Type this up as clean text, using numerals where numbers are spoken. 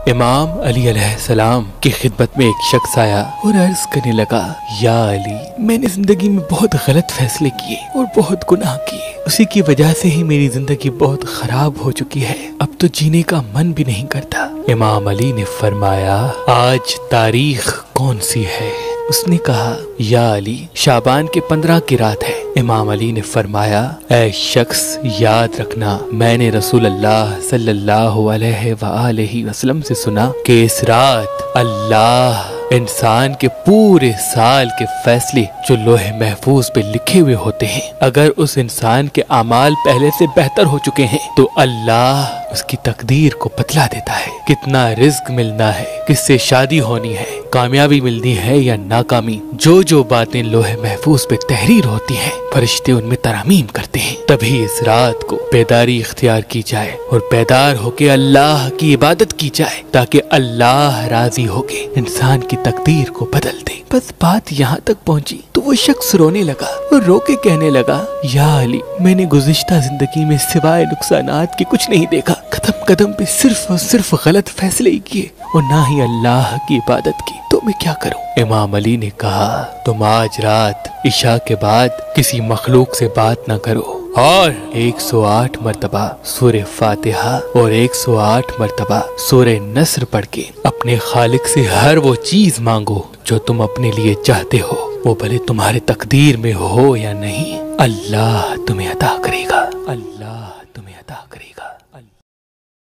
امام علی علیہ السلام کی خدمت میں ایک شخص آیا اور عرض کرنے لگا، یا علی، میں نے زندگی میں بہت غلط فیصلے کیے اور بہت گناہ کیے، اسی کی وجہ سے ہی میری زندگی بہت خراب ہو چکی ہے، اب تو جینے کا من بھی نہیں کرتا۔ امام علی نے فرمایا، آج تاریخ کون سی ہے؟ اس نے کہا، یا علی، شعبان کے 15 کی رات ہے۔ امام علی نے فرمایا، اے شخص، یاد رکھنا، میں نے رسول اللہ صلی اللہ علیہ وآلہ وسلم سے سنا کہ اس رات اللہ انسان کے پورے سال کے فیصلے جو لوح محفوظ پہ لکھے ہوئے ہوتے ہیں، اگر اس انسان کے اعمال پہلے سے بہتر ہو چکے ہیں تو اللہ اس کی تقدیر کو بتلا دیتا ہے، کتنا رزق ملنا ہے، کس سے شادی ہونی ہے، کامیابی ملنی ہے یا ناکامی، جو باتیں لوح محفوظ پہ تحریر ہوتی ہیں فرشتے ان میں ترامیم کرتے ہیں۔ تبھی اس رات کو بیداری اختیار کی جائے اور بیدار ہو کے اللہ کی عبادت کی جائے تاکہ اللہ راضی ہو کے انسان کی تقدیر کو بدل دے۔ بس بات یہاں تک پہنچی تو وہ شخص رونے لگا اور رو کے کہنے لگا، یا علی، میں نے گزشتہ زندگی میں سوائے نقصانات کے کچھ نہیں دیکھا، قدم قدم پہ صرف اور صرف غلط فیصلے ہی کیے اور نہ ہی اللہ کی عبادت کی، تو میں کیا کروں؟ امام علی نے کہا، تم آج رات عشاء کے بعد کسی مخلوق سے بات نہ کرو اور 108 مرتبہ سورہ فاتحہ اور 108 مرتبہ سورہ نصر پڑھ کے اپنے خالق سے ہر وہ چیز مانگو جو تم اپنے لیے چاہتے ہو، وہ بھلے تمہارے تقدیر میں ہو یا نہیں، اللہ تمہیں عطا کرے گا۔